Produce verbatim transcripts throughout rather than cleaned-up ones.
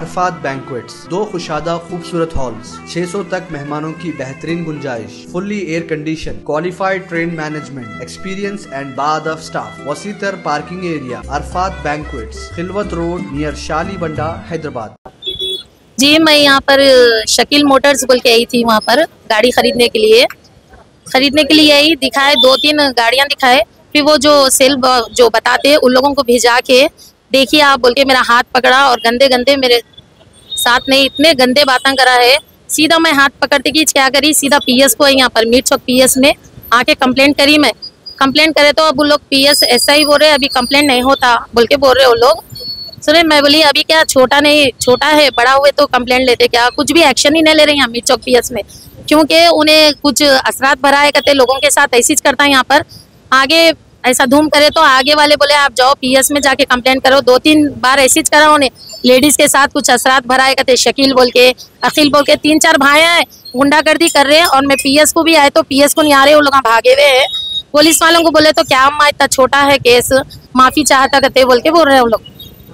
Arfat banquets, दो खुशादा खूबसूरत halls, छह सौ तक मेहमानों की बेहतरीन गुंजाइश, fully air condition, qualified trained management, experience and बाअदब स्टाफ, वसीतर parking area. Arafat banquets, Khilwat road near Shali Banda, Hyderabad. जी, मैं यहाँ पर शकील मोटर्स बोल के आई थी, वहाँ पर गाड़ी खरीदने के लिए खरीदने के लिए आई। दिखाए दो तीन गाड़ियाँ दिखाए, फिर वो जो सेल जो बताते हैं उन लोगों को भिजा के देखिए आप बोल के मेरा हाथ पकड़ा और गंदे गंदे मेरे साथ नहीं इतने गंदे बातें करा है। सीधा मैं हाथ पकड़ते कि क्या करी, सीधा पीएस को यहाँ पर मीट चौक पीएस में आके कंप्लेंट करी। मैं कंप्लेंट करे तो अब वो लोग पीएस ऐसा ही बोल रहे अभी कंप्लेंट नहीं होता बोल के बोल रहे वो लोग। सुने मैं बोली अभी क्या छोटा नहीं छोटा है, बड़ा हुए तो कंप्लेंट लेते क्या, कुछ भी एक्शन ही नहीं ले रहे यहाँ मीट चौक पीएस में, क्योंकि उन्हें कुछ असरात भरा है कहते लोगों के साथ ऐसी करता है। यहाँ पर आगे ऐसा धूम करे तो आगे वाले बोले आप जाओ पीएस में जाके कंप्लेंट करो। दो तीन बार ऐसी करा उन्हें, लेडीज के साथ कुछ असरात भरा है कहते शकील बोल के अखिल बोल के तीन चार भाई हैं गुंडागर्दी कर रहे हैं। और मैं पीएस को भी आए तो पीएस को नहीं आ रहे, वो लोग भागे हुए हैं। पुलिस वालों को बोले तो क्या अम्मा इतना छोटा है केस, माफी चाहता कहते बोल के बोल रहे हैं वो लोग।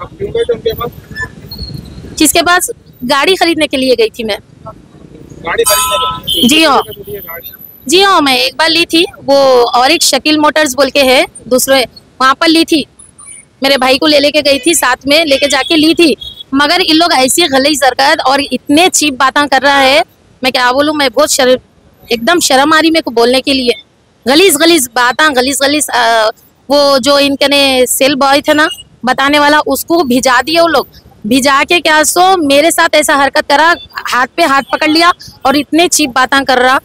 किसके पास? गाड़ी खरीदने के लिए गई थी मैं। गाड़ी खरीदने? जी हाँ जी हाँ, मैं एक बार ली थी वो, और एक शकील मोटर्स बोल के है दूसरे, वहाँ पर ली थी। मेरे भाई को ले लेके गई थी, साथ में लेके जाके ली थी। मगर इन लोग ऐसी गली सरकत और इतने चीप बातें कर रहा है, मैं क्या बोलूँ, मैं बहुत शर्म एकदम शर्म आ रही मेरे को बोलने के लिए। गलीस गलीस बातें गलीस गलीस वो जो इनके ने सेल बॉय थे ना बताने वाला, उसको भिजा दिए वो लोग। भिजा के क्या सो मेरे साथ ऐसा हरकत करा, हाथ पे हाथ पकड़ लिया और इतने चीप बातें कर रहा।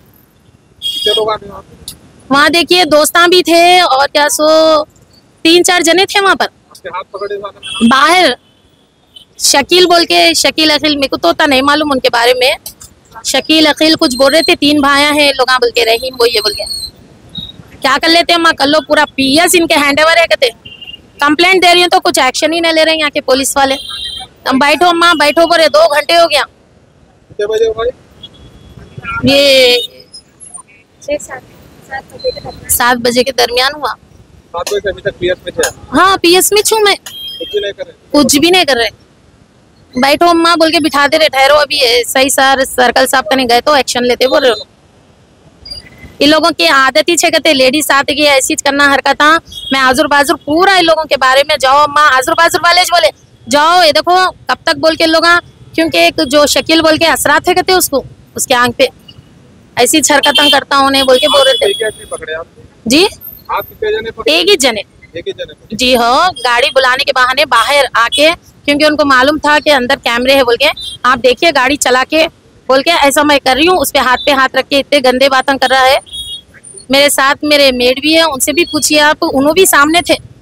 वहाँ देखिए दोस्तां भी थे और क्या सो तीन चार जने थे वहाँ पर। हाथ पकड़े बाहर शकील बोल के, शकील अखिल, मेरे को तो उतना नहीं मालूम उनके बारे में। शकील अखिल कुछ बोल रहे थे, तीन भाइयां हैं लोग बोल के, रहीम वो ये बोल के क्या कर लेते हैं माँ कर लो, पूरा पीएस इनके हैंडओवर है कहते। कंप्लेंट दे रही है तो कुछ एक्शन ही नहीं ले रहे यहाँ के पुलिस वाले। हम बैठो माँ बैठो बोले, दो घंटे हो गया। कितने बजे भाई? ये सात बजे के दरमियान हुआ। सात बजे से अभी तक पीएस में थे? हाँ पीएस में छू मैं, कुछ भी नहीं कर रहे? कुछ भी नहीं कर रहे। बैठो अम्मा बोल के बिठा दे रहे, ठहरो अभी सही सर सर्कल साहब करने गए तो एक्शन लेते बोल रहे। इन लोगों की आदत ही कहते लेडीज साथ की ऐसी करना हरकत। मैं आजुर बाजुर पूरा इन लोगों के बारे में, जाओ अम्मा आजुर बाजुर वाले बोले जाओ, ये देखो कब तक बोल के लोग, क्योंकि एक जो शकील बोल के असरात थे कहते उसको उसके आंख पे ऐसी हरकतें करता हूँ बोल के बोल रहे थे। पकड़े आप? जी आप कितने जने पकड़े? एक ही जने। एक ही जने? जी हाँ, गाड़ी बुलाने के बहाने बाहर आके, क्योंकि उनको मालूम था कि अंदर कैमरे है बोल के, आप देखिए गाड़ी चला के बोल के ऐसा मैं कर रही हूँ, उस पे हाथ पे हाथ रख के इतने गंदे बातें कर रहा है। मेरे साथ मेरे मेड भी है, उनसे भी पूछिए आप, उन्होंने भी सामने थे।